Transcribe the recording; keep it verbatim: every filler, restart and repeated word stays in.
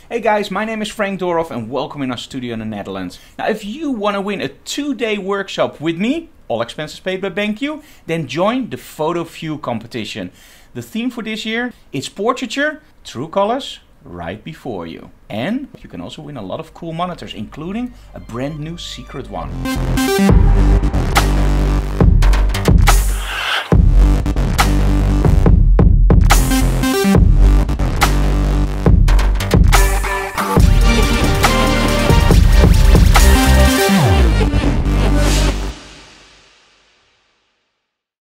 Hey guys, my name is Frank Doorhof and welcome in our studio in the Netherlands. Now if you want to win a two-day workshop with me, all expenses paid by BenQ, then join the PhotoVue competition. The theme for this year is portraiture, true colors, right before you. And you can also win a lot of cool monitors, including a brand new secret one.